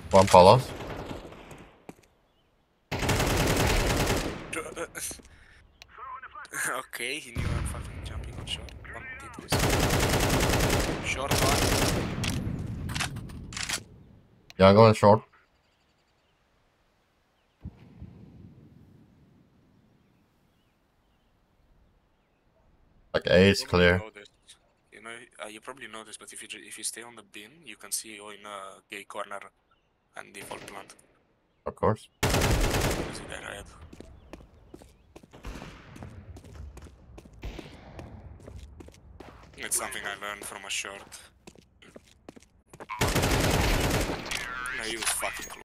One palace. Okay, he knew I'm fucking jumping on short. One T2. Short one. Yeah, I'm going short. Like A is Probably clear. know this. You know, you probably know this, but if you stay on the bin, you can see you in a gay corner and default plant. Of course. See that ahead. It's something I learned from a short. No, he was fucking close.